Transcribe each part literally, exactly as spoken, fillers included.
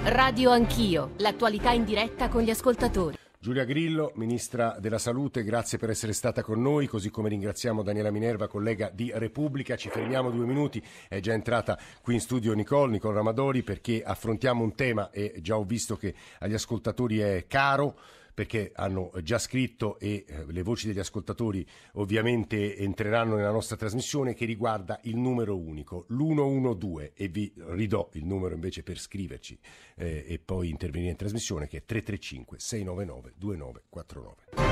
Radio Anch'io, l'attualità in diretta con gli ascoltatori. Giulia Grillo, Ministra della Salute, grazie per essere stata con noi, così come ringraziamo Daniela Minerva, collega di Repubblica. Ci fermiamo due minuti, è già entrata qui in studio Nicole, Nicole Ramadori, perché affrontiamo un tema e già ho visto che agli ascoltatori è caro, perché hanno già scritto e eh, le voci degli ascoltatori ovviamente entreranno nella nostra trasmissione, che riguarda il numero unico, l'uno uno due, e vi ridò il numero invece per scriverci eh, e poi intervenire in trasmissione, che è tre tre cinque sei nove nove due nove quattro nove.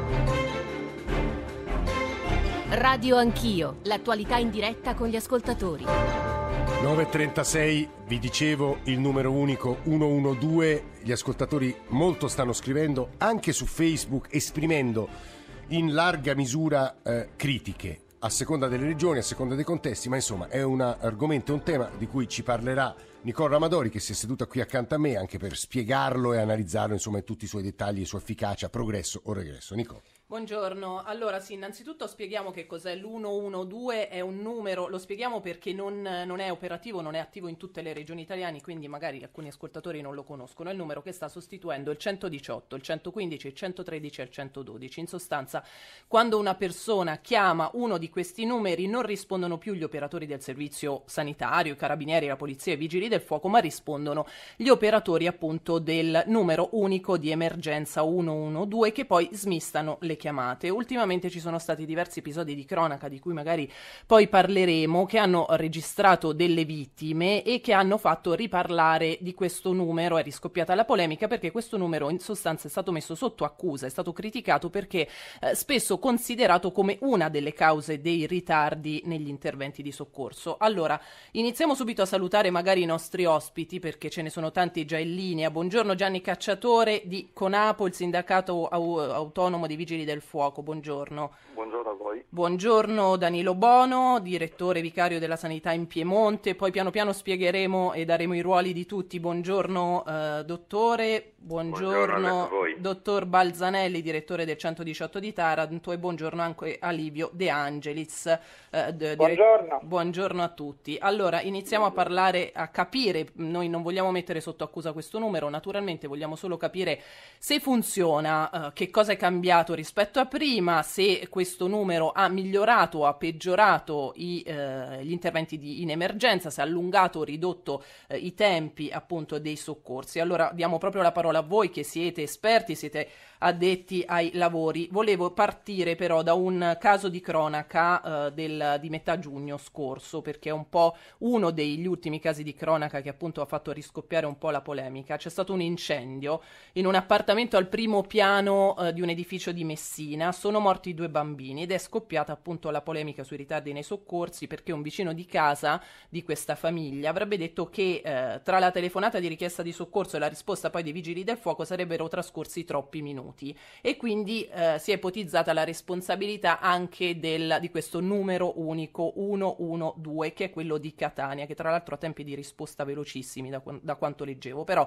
Radio Anch'io, l'attualità in diretta con gli ascoltatori. nove e trentasei, vi dicevo il numero unico uno uno due, gli ascoltatori molto stanno scrivendo anche su Facebook, esprimendo in larga misura eh, critiche a seconda delle regioni, a seconda dei contesti, ma insomma è un argomento, un tema di cui ci parlerà Nicole Ramadori, che si è seduta qui accanto a me anche per spiegarlo e analizzarlo insomma in tutti i suoi dettagli, sua efficacia, progresso o regresso. Nicole. Buongiorno, allora sì, innanzitutto spieghiamo che cos'è l'uno uno due, è un numero, lo spieghiamo perché non, non è operativo, non è attivo in tutte le regioni italiane, quindi magari alcuni ascoltatori non lo conoscono, è il numero che sta sostituendo il centodiciotto, il centoquindici, il centotredici e il centododici. In sostanza, quando una persona chiama uno di questi numeri non rispondono più gli operatori del servizio sanitario, i carabinieri, la polizia, i vigili del fuoco, ma rispondono gli operatori appunto del numero unico di emergenza uno uno due, che poi smistano le chiamate. Ultimamente ci sono stati diversi episodi di cronaca, di cui magari poi parleremo, che hanno registrato delle vittime e che hanno fatto riparlare di questo numero. È riscoppiata la polemica perché questo numero in sostanza è stato messo sotto accusa, è stato criticato perché eh, spesso considerato come una delle cause dei ritardi negli interventi di soccorso. Allora, iniziamo subito a salutare magari i nostri ospiti, perché ce ne sono tanti già in linea. Buongiorno Gianni Cacciatore di Conapo, il sindacato au- autonomo dei vigili del fuoco, buongiorno. Buongiorno a voi. Buongiorno Danilo Bono, direttore vicario della sanità in Piemonte, poi piano piano spiegheremo e daremo i ruoli di tutti. Buongiorno eh, dottore, buongiorno, buongiorno a voi. Dottor Balzanelli, direttore del centodiciotto di Taranto, e buongiorno anche a Livio De Angelis. Eh, d- buongiorno. Dire- buongiorno a tutti. Allora, iniziamo a parlare, a capire, noi non vogliamo mettere sotto accusa questo numero, naturalmente vogliamo solo capire se funziona, eh, che cosa è cambiato rispetto a prima, se questo numero ha migliorato o ha peggiorato i, eh, gli interventi di, in emergenza, se ha allungato o ridotto eh, i tempi appunto dei soccorsi. Allora diamo proprio la parola a voi che siete esperti, siete addetti ai lavori. Volevo partire però da un caso di cronaca eh, del, di metà giugno scorso, perché è un po' uno degli ultimi casi di cronaca che appunto ha fatto riscoppiare un po' la polemica. C'è stato un incendio in un appartamento al primo piano eh, di un edificio di Messina, sono morti due bambini ed è scoppiata appunto la polemica sui ritardi nei soccorsi, perché un vicino di casa di questa famiglia avrebbe detto che eh, tra la telefonata di richiesta di soccorso e la risposta poi dei vigili del fuoco sarebbero trascorsi troppi minuti, e quindi eh, si è ipotizzata la responsabilità anche del, di questo numero unico uno uno due, che è quello di Catania, che tra l'altro ha tempi di risposta velocissimi da, da quanto leggevo. Però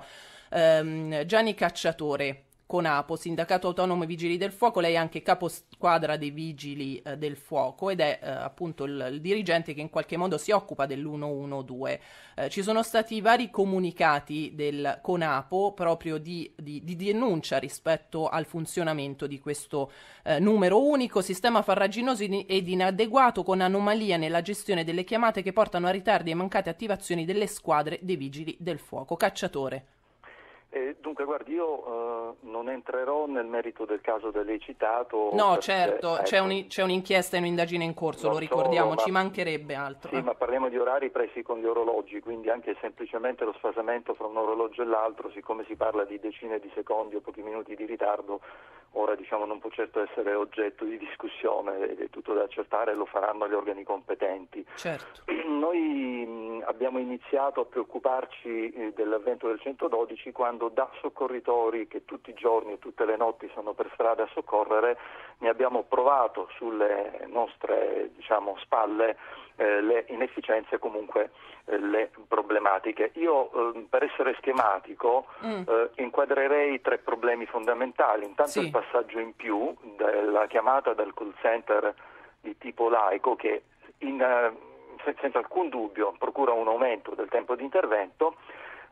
ehm, Gianni Cacciatore, Conapo, sindacato autonomo vigili del fuoco, lei è anche capo squadra dei vigili eh, del fuoco ed è eh, appunto il, il dirigente che in qualche modo si occupa dell'uno uno due. Eh, ci sono stati vari comunicati del Conapo proprio di, di, di denuncia rispetto al funzionamento di questo eh, numero unico, sistema farraginoso ed inadeguato, con anomalie nella gestione delle chiamate che portano a ritardi e mancate attivazioni delle squadre dei vigili del fuoco. Cacciatore. Eh, dunque, guardi, io eh, non entrerò nel merito del caso da lei citato. No, perché, certo, ecco, c'è, un, c'è un'inchiesta e un'indagine in corso, non lo ricordiamo, solo, ma, ci mancherebbe altro. Sì, eh. ma parliamo di orari presi con gli orologi, quindi anche semplicemente lo sfasamento fra un orologio e l'altro, siccome si parla di decine di secondi o pochi minuti di ritardo, ora diciamo non può certo essere oggetto di discussione, è tutto da accertare, lo faranno gli organi competenti. Certo. Noi mh, abbiamo iniziato a preoccuparci eh, dell'avvento del centododici quando da soccorritori che tutti i giorni e tutte le notti sono per strada a soccorrere ne abbiamo provato sulle nostre diciamo spalle eh, le inefficienze, comunque eh, le problematiche. Io eh, per essere schematico Mm. eh, inquadrerei tre problemi fondamentali. Intanto Sì. il passaggio in più della chiamata dal call center di tipo laico che in, eh, senza alcun dubbio procura un aumento del tempo di intervento,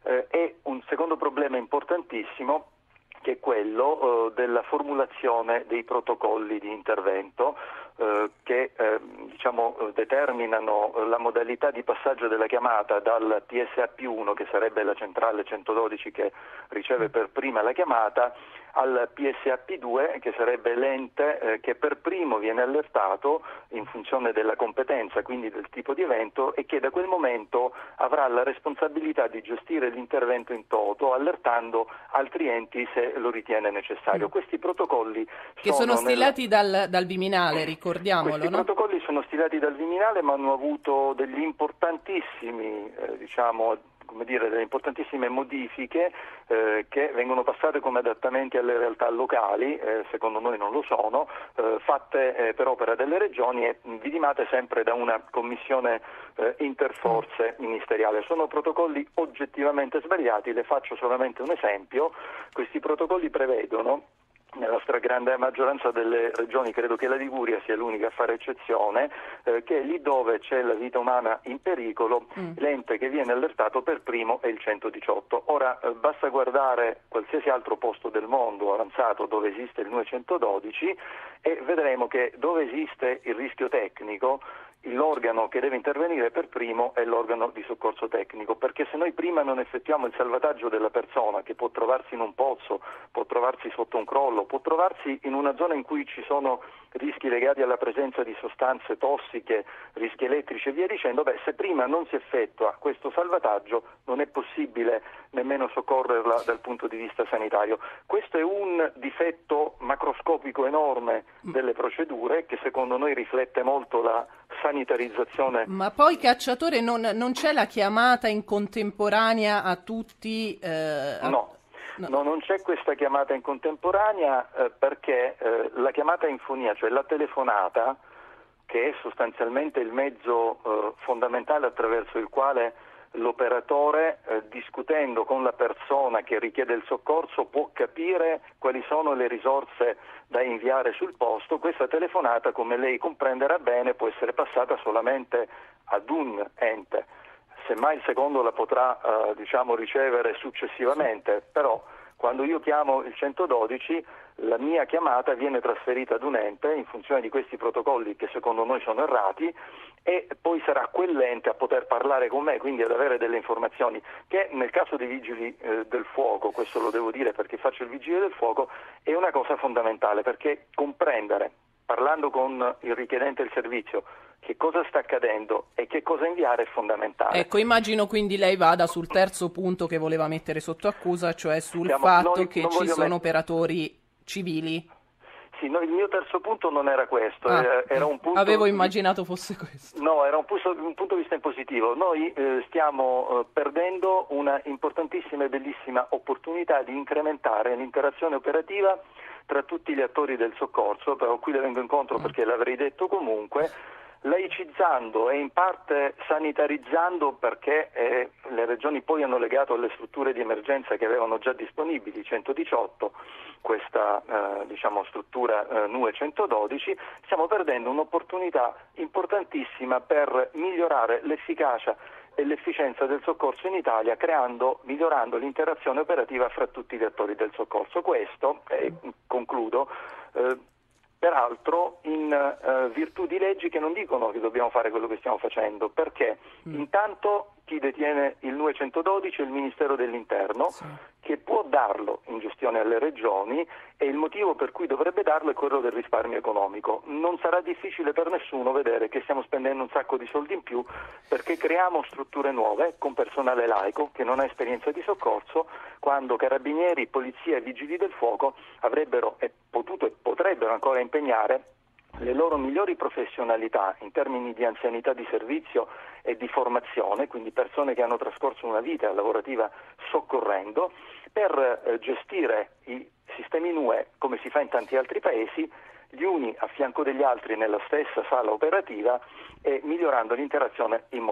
Eh, e un secondo problema importantissimo, che è quello eh, della formulazione dei protocolli di intervento eh, che eh, diciamo, determinano la modalità di passaggio della chiamata dal P S A P uno, che sarebbe la centrale centododici che riceve per prima la chiamata, al P S A P due, che sarebbe l'ente eh, che per primo viene allertato in funzione della competenza, quindi del tipo di evento, e che da quel momento avrà la responsabilità di gestire l'intervento in toto, allertando altri enti se lo ritiene necessario. Mm. Questi protocolli che sono, sono stilati nel... dal, dal Viminale, ricordiamolo. Questi no? protocolli sono stilati dal Viminale, ma hanno avuto degli importantissimi, eh, diciamo, come dire, delle importantissime modifiche eh, che vengono passate come adattamenti alle realtà locali, eh, secondo noi non lo sono, eh, fatte eh, per opera delle regioni e vidimate sempre da una commissione eh, interforze ministeriale. Sono protocolli oggettivamente sbagliati, le faccio solamente un esempio. Questi protocolli prevedono, nella stragrande maggioranza delle regioni, credo che la Liguria sia l'unica a fare eccezione, eh, che lì dove c'è la vita umana in pericolo, mm. l'ente che viene allertato per primo è il centodiciotto. Ora eh, basta guardare qualsiasi altro posto del mondo avanzato dove esiste il novecentododici e vedremo che dove esiste il rischio tecnico, l'organo che deve intervenire per primo è l'organo di soccorso tecnico, perché se noi prima non effettuiamo il salvataggio della persona, che può trovarsi in un pozzo, può trovarsi sotto un crollo, può trovarsi in una zona in cui ci sono rischi legati alla presenza di sostanze tossiche, rischi elettrici e via dicendo, beh, se prima non si effettua questo salvataggio non è possibile nemmeno soccorrerla dal punto di vista sanitario. Questo è un difetto macroscopico enorme delle procedure che secondo noi riflette molto la sanitarizzazione. Ma poi, Cacciatore, non, non c'è la chiamata in contemporanea a tutti? Eh, a... No. No. no, non c'è questa chiamata in contemporanea eh, perché eh, la chiamata in fonia, cioè la telefonata, che è sostanzialmente il mezzo eh, fondamentale attraverso il quale l'operatore, eh, discutendo con la persona che richiede il soccorso, può capire quali sono le risorse da inviare sul posto. Questa telefonata, come lei comprenderà bene, può essere passata solamente ad un ente. Semmai il secondo la potrà eh, diciamo ricevere successivamente, però quando io chiamo il centododici la mia chiamata viene trasferita ad un ente in funzione di questi protocolli che secondo noi sono errati, e poi sarà quell'ente a poter parlare con me, quindi ad avere delle informazioni che nel caso dei vigili eh, del fuoco, questo lo devo dire perché faccio il vigile del fuoco, è una cosa fondamentale, perché comprendere, parlando con il richiedente del servizio, che cosa sta accadendo e che cosa inviare è fondamentale. Ecco, immagino quindi lei vada sul terzo punto che voleva mettere sotto accusa, cioè sul Siamo, fatto noi, che ci sono met- operatori civili. Sì, no, il mio terzo punto non era questo, ah, era un punto... Avevo immaginato fosse questo. No, era un punto, un punto di vista in positivo. Noi eh, stiamo eh, perdendo una importantissima e bellissima opportunità di incrementare l'interazione operativa tra tutti gli attori del soccorso, però qui le vengo incontro perché l'avrei detto comunque, laicizzando e in parte sanitarizzando, perché eh, le regioni poi hanno legato alle strutture di emergenza che avevano già disponibili centodiciotto, questa eh, diciamo struttura eh, N U E centododici, stiamo perdendo un'opportunità importantissima per migliorare l'efficacia e l'efficienza del soccorso in Italia, creando, migliorando l'interazione operativa fra tutti gli attori del soccorso. Questo, e concludo, eh, peraltro in eh, virtù di leggi che non dicono che dobbiamo fare quello che stiamo facendo, perché mm. intanto chi detiene il N U E centododici è il Ministero dell'Interno, sì. che può darlo in gestione alle regioni, e il motivo per cui dovrebbe darlo è quello del risparmio economico. Non sarà difficile per nessuno vedere che stiamo spendendo un sacco di soldi in più perché creiamo strutture nuove con personale laico che non ha esperienza di soccorso, quando carabinieri, polizia e vigili del fuoco avrebbero e potuto e potrebbero ancora impegnare le loro migliori professionalità in termini di anzianità di servizio e di formazione, quindi persone che hanno trascorso una vita lavorativa soccorrendo, per eh, gestire i sistemi N U E come si fa in tanti altri paesi, gli uni a fianco degli altri nella stessa sala operativa e migliorando l'interazione in modo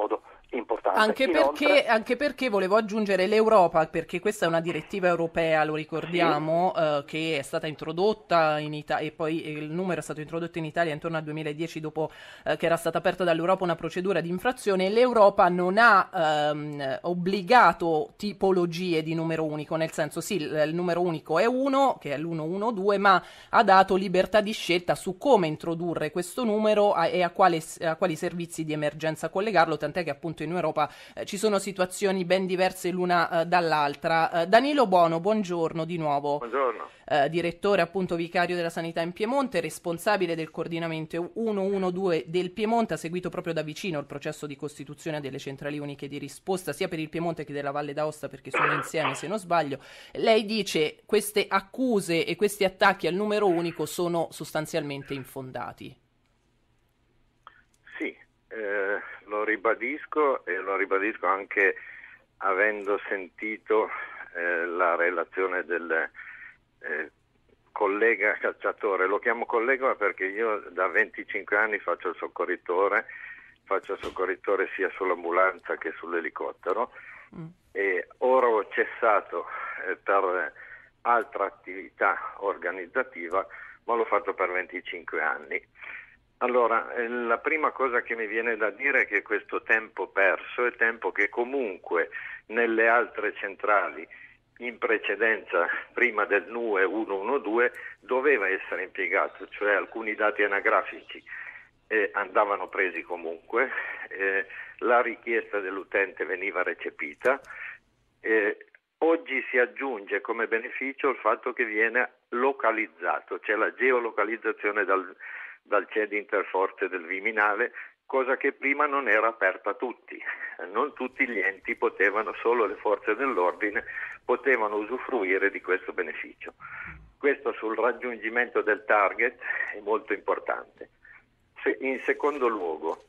importante. Anche Inoltre, perché, anche perché volevo aggiungere l'Europa, perché questa è una direttiva europea, lo ricordiamo, sì. eh, che è stata introdotta in Italia e poi il numero è stato introdotto in Italia intorno al duemiladieci dopo eh, che era stata aperta dall'Europa una procedura di infrazione. L'Europa non ha ehm, obbligato tipologie di numero unico, nel senso sì, il, il numero unico è uno, che è l'uno-uno-due, ma ha dato libertà di scelta su come introdurre questo numero a, e a, quale, a quali servizi di emergenza collegarlo, tant'è che appunto in Europa eh, ci sono situazioni ben diverse l'una eh, dall'altra. Eh, Danilo Buono, buongiorno di nuovo. Buongiorno. Eh, direttore appunto vicario della sanità in Piemonte, responsabile del coordinamento centododici del Piemonte, ha seguito proprio da vicino il processo di costituzione delle centrali uniche di risposta sia per il Piemonte che della Valle d'Aosta, perché sono insieme se non sbaglio. Lei dice queste accuse e questi attacchi al numero unico sono sostanzialmente infondati. Sì, eh, lo ribadisco e lo ribadisco anche avendo sentito eh, la relazione del eh, collega cacciatore. Lo chiamo collega perché io da venticinque anni faccio il soccorritore, faccio il soccorritore sia sull'ambulanza che sull'elicottero mm. e ora ho cessato eh, per altra attività organizzativa, ma l'ho fatto per venticinque anni. Allora, eh, la prima cosa che mi viene da dire è che questo tempo perso è tempo che comunque nelle altre centrali in precedenza, prima del N U E centododici, doveva essere impiegato, cioè alcuni dati anagrafici eh, andavano presi comunque, eh, la richiesta dell'utente veniva recepita. Eh, oggi si aggiunge come beneficio il fatto che viene localizzato, cioè la geolocalizzazione dal dal C E D interforze del Viminale, cosa che prima non era aperta a tutti. Non tutti gli enti potevano, solo le forze dell'ordine potevano usufruire di questo beneficio. Questo sul raggiungimento del target è molto importante. Se, in secondo luogo,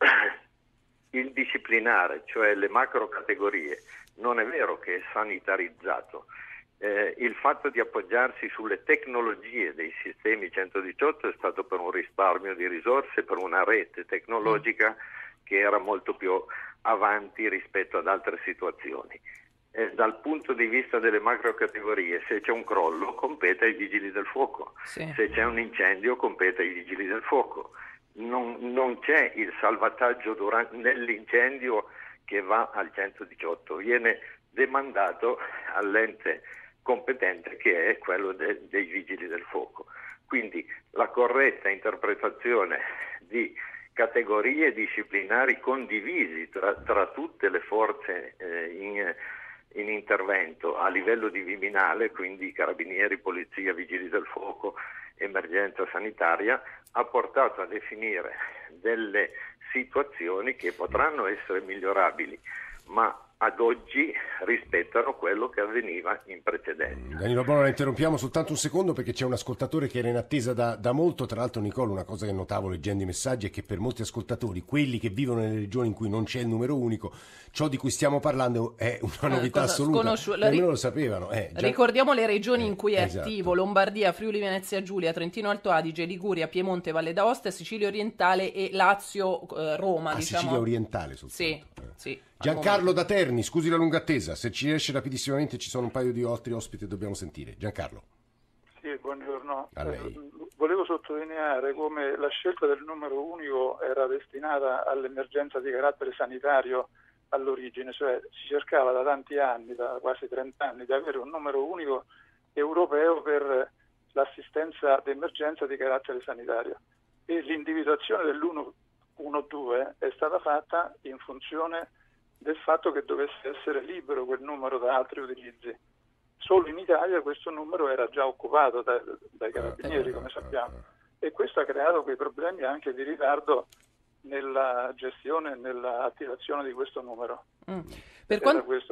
il disciplinare, cioè le macro categorie, non è vero che è sanitarizzato. Eh, il fatto di appoggiarsi sulle tecnologie dei sistemi centodiciotto è stato per un risparmio di risorse, per una rete tecnologica che era molto più avanti rispetto ad altre situazioni. Eh, dal punto di vista delle macro categorie, se c'è un crollo compete ai vigili del fuoco, sì. Se c'è un incendio compete ai vigili del fuoco. Non, non c'è il salvataggio durante, nell'incendio che va al centodiciotto, viene demandato all'ente competente che è quello de, dei vigili del fuoco. Quindi la corretta interpretazione di categorie disciplinari condivisi tra, tra tutte le forze eh, in, in intervento a livello di Viminale, quindi carabinieri, polizia, vigili del fuoco, emergenza sanitaria, ha portato a definire delle situazioni che potranno essere migliorabili, ma ad oggi rispettano quello che avveniva in precedenza. Danilo Buono, la interrompiamo soltanto un secondo perché c'è un ascoltatore che era in attesa da, da molto. Tra l'altro, Nicole, una cosa che notavo leggendo i messaggi è che per molti ascoltatori, quelli che vivono nelle regioni in cui non c'è il numero unico, ciò di cui stiamo parlando è una novità assoluta, nemmeno lo sapevano. Eh, già... Ricordiamo le regioni eh, in cui è esatto. attivo: Lombardia, Friuli Venezia Giulia, Trentino Alto Adige, Liguria, Piemonte, Valle d'Aosta, Sicilia orientale e Lazio, eh, Roma. Ah, diciamo. Sicilia orientale soltanto. Sì, eh. sì. Giancarlo da Terni, scusi la lunga attesa, se ci riesce rapidissimamente ci sono un paio di altri ospiti che dobbiamo sentire. Giancarlo. Sì, buongiorno. A lei. Volevo sottolineare come la scelta del numero unico era destinata all'emergenza di carattere sanitario all'origine, cioè si cercava da tanti anni, da quasi trenta anni, di avere un numero unico europeo per l'assistenza d'emergenza di carattere sanitario e l'individuazione dell'uno-uno-due è stata fatta in funzione del fatto che dovesse essere libero quel numero da altri utilizzi. Solo in Italia questo numero era già occupato da, dai carabinieri, come sappiamo, e questo ha creato quei problemi anche di ritardo nella gestione e nell'attivazione di questo numero. Mm. Per, quant- questo che...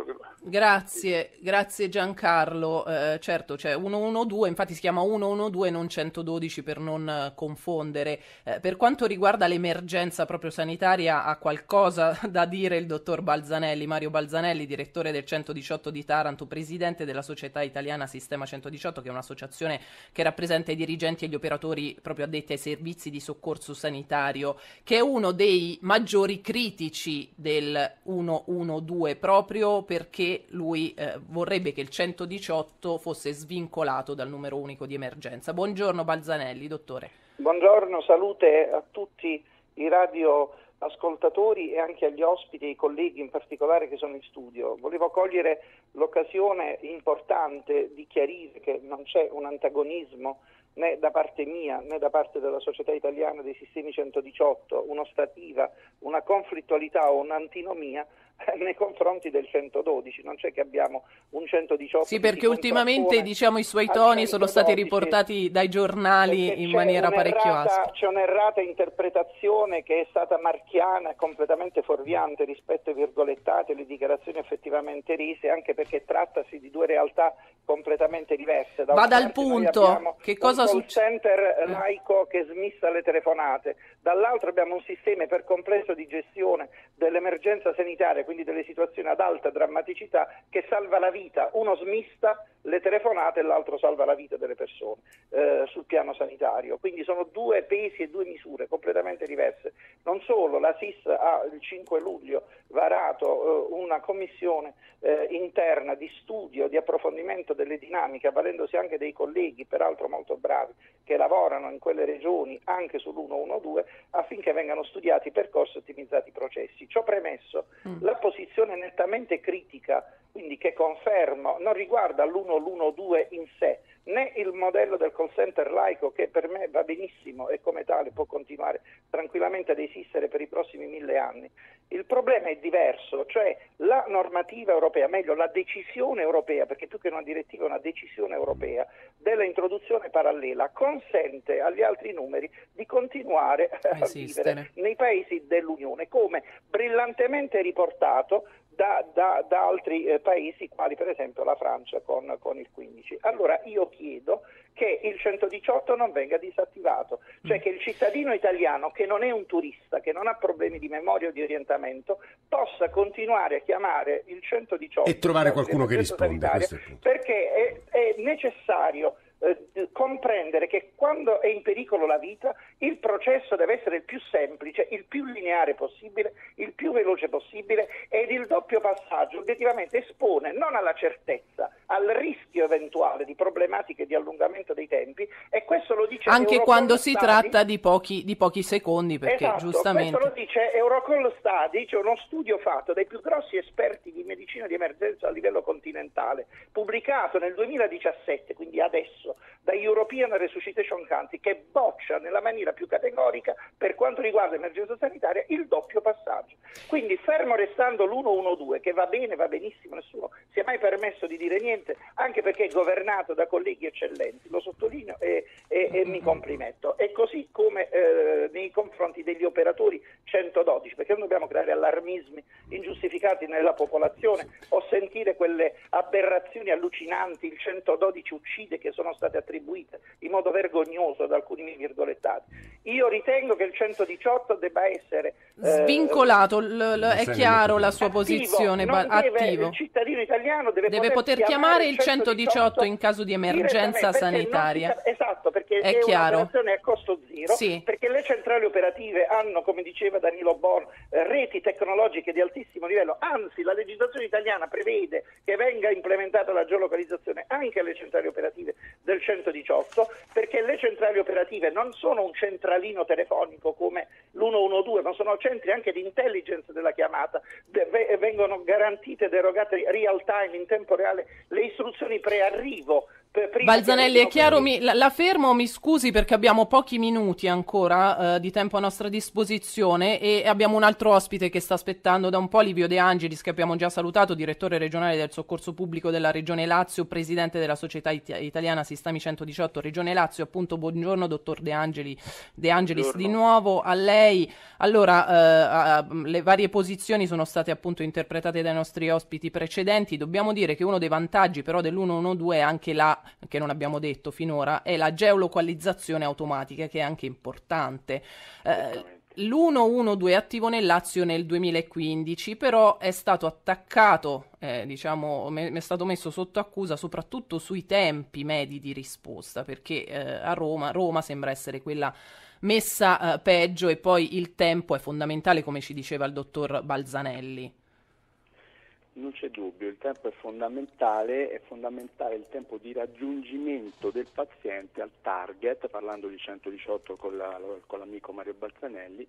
Grazie, grazie Giancarlo. Eh, certo, c'è centododici, infatti si chiama centododici, non centododici per non eh, confondere. Eh, per quanto riguarda l'emergenza proprio sanitaria, ha qualcosa da dire il dottor Balzanelli, Mario Balzanelli, direttore del centodiciotto di Taranto, presidente della Società Italiana Sistema centodiciotto, che è un'associazione che rappresenta i dirigenti e gli operatori proprio addetti ai servizi di soccorso sanitario, che è uno dei maggiori critici del centododici, proprio perché lui eh, vorrebbe che il centodiciotto fosse svincolato dal numero unico di emergenza. Buongiorno Balzanelli, dottore. Buongiorno, salute a tutti i radioascoltatori e anche agli ospiti e ai colleghi in particolare che sono in studio. Volevo cogliere l'occasione importante di chiarire che non c'è un antagonismo né da parte mia né da parte della Società Italiana dei Sistemi centodiciotto, un'ostativa, una conflittualità o un'antinomia nei confronti del centododici. Non c'è che abbiamo un centodiciotto. Sì, perché ultimamente, diciamo, i suoi toni sono stati riportati dai giornali in maniera parecchio aspra. C'è un'errata interpretazione che è stata marchiana e completamente fuorviante rispetto ai virgolettati e alle dichiarazioni effettivamente rese, anche perché trattasi di due realtà completamente diverse. Da Vada al punto, che cosa succede? Un call center laico che smissa le telefonate, dall'altro abbiamo un sistema per complesso di gestione dell'emergenza sanitaria, quindi delle situazioni ad alta drammaticità, che salva la vita. Uno smista le telefonate e l'altro salva la vita delle persone eh, sul piano sanitario. Quindi sono due pesi e due misure completamente diverse. Non solo, la S I S ha il cinque luglio varato eh, una commissione eh, interna di studio, di approfondimento delle dinamiche, avvalendosi anche dei colleghi, peraltro molto bravi, che lavorano in quelle regioni anche sull'uno-uno-due, affinché vengano studiati i percorsi e ottimizzati i processi. Ciò premesso, mm. la posizione nettamente critica, quindi che confermo, non riguarda l'uno l'uno due in sé, né il modello del call center laico, che per me va benissimo e come tale può continuare tranquillamente ad esistere per i prossimi mille anni. Il problema è diverso, cioè la normativa europea, meglio la decisione europea, perché più che una direttiva è una decisione europea, della introduzione parallela consente agli altri numeri di continuare a vivere nei paesi dell'Unione, come brillantemente riportato Da, da, da altri eh, paesi, quali per esempio la Francia con, con il quindici. Allora io chiedo che il centodiciotto non venga disattivato, cioè che il cittadino italiano, che non è un turista, che non ha problemi di memoria o di orientamento, possa continuare a chiamare il centodiciotto e trovare qualcuno che risponda, perché è, è necessario Eh, comprendere che quando è in pericolo la vita il processo deve essere il più semplice, il più lineare possibile, il più veloce possibile, ed il doppio passaggio obiettivamente espone non alla certezza, al rischio eventuale di problematiche di allungamento dei tempi, e questo lo dice anche Eurocall quando si Study. tratta di pochi, di pochi secondi, perché esatto, giustamente questo lo dice Eurocall Study, cioè uno studio fatto dai più grossi esperti di medicina di emergenza a livello continentale, pubblicato nel duemiladiciassette, quindi adesso, da European Resuscitation Council, che boccia nella maniera più categorica, per quanto riguarda l'emergenza sanitaria, il doppio passaggio. Quindi, fermo restando l'uno uno due, che va bene, va benissimo, nessuno si è mai permesso di dire niente, anche perché è governato da colleghi eccellenti, lo sottolineo e, e, e mi complimetto. E così come eh, nei confronti degli operatori centododici, perché non dobbiamo creare allarmismi ingiustificati nella popolazione o sentire quelle aberrazioni allucinanti, il centododici uccide, che sono state attribuite in modo vergognoso da alcuni virgolettati. Io ritengo che il centodiciotto debba essere eh, svincolato, l- l- è chiaro la sua attivo, posizione, non ba- deve, attivo. Il cittadino italiano deve, deve poter, poter chiamare il centodiciotto in caso di emergenza sanitaria. Si, esatto, perché è, è chiaro. Un'operazione a costo zero, sì. Perché le centrali operative hanno, come diceva Danilo Bono, reti tecnologiche di altissimo livello, anzi la legislazione italiana prevede che venga implementata la geolocalizzazione anche alle centrali operative del centodiciotto, perché le centrali operative non sono un centralino telefonico come l'uno uno due, ma sono centri anche di intelligence della chiamata, vengono garantite ed erogate real time, in tempo reale, le istruzioni prearrivo Balzanelli, è chiaro, mi, la, la fermo, mi scusi perché abbiamo pochi minuti ancora eh, di tempo a nostra disposizione e abbiamo un altro ospite che sta aspettando da un po', Livio De Angelis, che abbiamo già salutato, direttore regionale del soccorso pubblico della Regione Lazio, presidente della Società It- Italiana Sistemi centodiciotto Regione Lazio. Appunto, buongiorno dottor De, Angeli, De Angelis, buongiorno. Di nuovo a lei. Allora, eh, le varie posizioni sono state appunto interpretate dai nostri ospiti precedenti. Dobbiamo dire che uno dei vantaggi però dell'uno-uno-due è anche la, che non abbiamo detto finora, è la geolocalizzazione automatica, che è anche importante. Eh, L'uno-uno-due è attivo nel Lazio nel duemilaquindici, però è stato attaccato, eh, diciamo, me- è stato messo sotto accusa soprattutto sui tempi medi di risposta, perché eh, a Roma, Roma sembra essere quella messa eh, peggio, e poi il tempo è fondamentale, come ci diceva il dottor Balzanelli. Non c'è dubbio, il tempo è fondamentale, è fondamentale il tempo di raggiungimento del paziente al target, parlando di centodiciotto con, la, con l'amico Mario Balzanelli.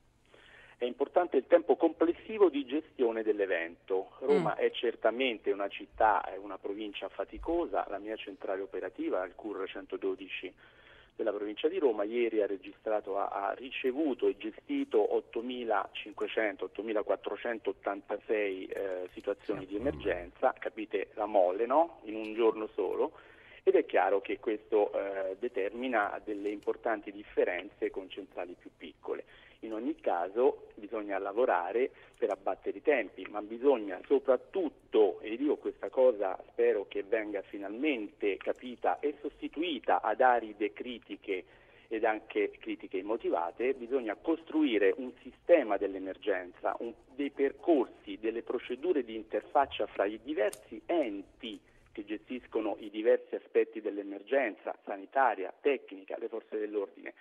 È importante il tempo complessivo di gestione dell'evento. Roma mm. è certamente una città, è una provincia faticosa, la mia centrale operativa, il C U R centododici della provincia di Roma, ieri ha registrato, ha, ha ricevuto e gestito ottomilacinquecento ottomilaquattrocentottantasei eh, situazioni di emergenza, capite la mole, no? In un giorno solo, ed è chiaro che questo eh, determina delle importanti differenze con centrali più piccole. In ogni caso bisogna lavorare per abbattere i tempi, ma bisogna soprattutto, e io questa cosa spero che venga finalmente capita e sostituita ad aride critiche ed anche critiche immotivate, bisogna costruire un sistema dell'emergenza, un, dei percorsi, delle procedure di interfaccia fra i diversi enti che gestiscono i diversi aspetti dell'emergenza sanitaria, tecnica, le forze dell'ordine.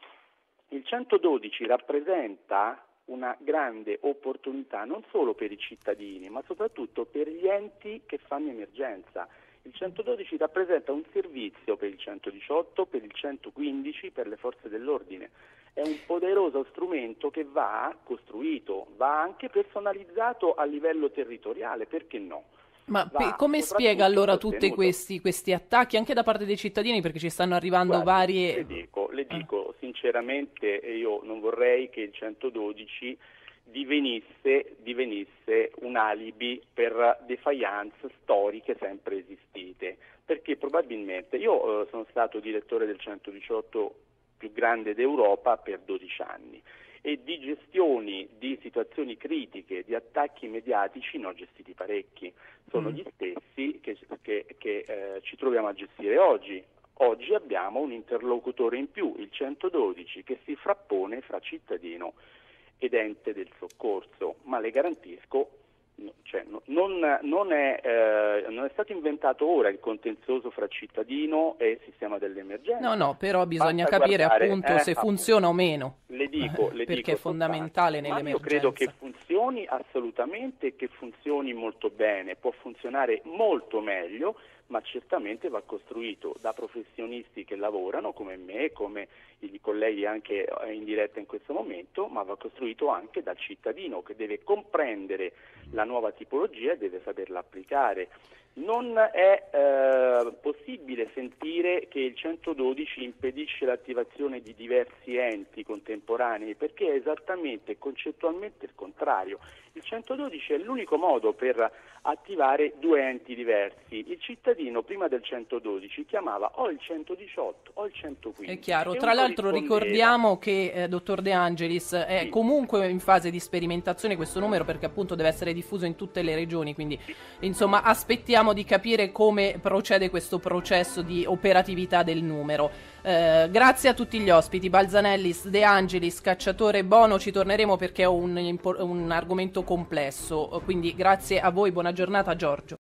Il centododici rappresenta una grande opportunità non solo per i cittadini, ma soprattutto per gli enti che fanno emergenza. Il centododici rappresenta un servizio per il centodiciotto, per il centoquindici, per le forze dell'ordine. È un poderoso strumento che va costruito, va anche personalizzato a livello territoriale, perché no? Ma pe- come spiega allora tutti questi, questi attacchi anche da parte dei cittadini, perché ci stanno arrivando Guardi, varie... Le dico, le dico sinceramente, io non vorrei che il centododici divenisse, divenisse un alibi per defiance storiche sempre esistite, perché probabilmente io eh, sono stato direttore del centodiciotto più grande d'Europa per dodici anni e di gestioni di situazioni critiche, di attacchi mediatici ne ho gestiti parecchi. Sono mm. gli stessi che, che, che eh, ci troviamo a gestire oggi. Oggi abbiamo un interlocutore in più, il centododici, che si frappone fra cittadino ed ente del soccorso, ma le garantisco, no, cioè, no, non, non, è, eh, non è stato inventato ora il contenzioso fra cittadino e sistema dell'emergenza. No, no, però bisogna Basta capire guardare, appunto eh, se appunto. funziona o meno. Le dico, le perché dico è fondamentale soltanto, nell'emergenza. Ma io credo che funzioni assolutamente, che funzioni molto bene, può funzionare molto meglio, ma certamente va costruito da professionisti che lavorano come me, come i colleghi anche in diretta in questo momento, ma va costruito anche dal cittadino che deve comprendere la nuova tipologia e deve saperla applicare. Non è eh, possibile sentire che il centododici impedisce l'attivazione di diversi enti contemporanei, perché è esattamente concettualmente il contrario. Il centododici è l'unico modo per attivare due enti diversi. Il cittadino prima del centododici chiamava o il centodiciotto o il centoquindici. È chiaro, tra l'altro ricordiamo che, eh, dottor De Angelis, è sì. comunque in fase di sperimentazione questo numero, perché appunto deve essere diffuso in tutte le regioni, quindi insomma aspettiamo di capire come procede questo processo di operatività del numero. Eh, grazie a tutti gli ospiti, Balzanellis, De Angelis, Cacciatore, Bono, ci torneremo perché è un, un argomento complesso, quindi grazie a voi, buona giornata Giorgio.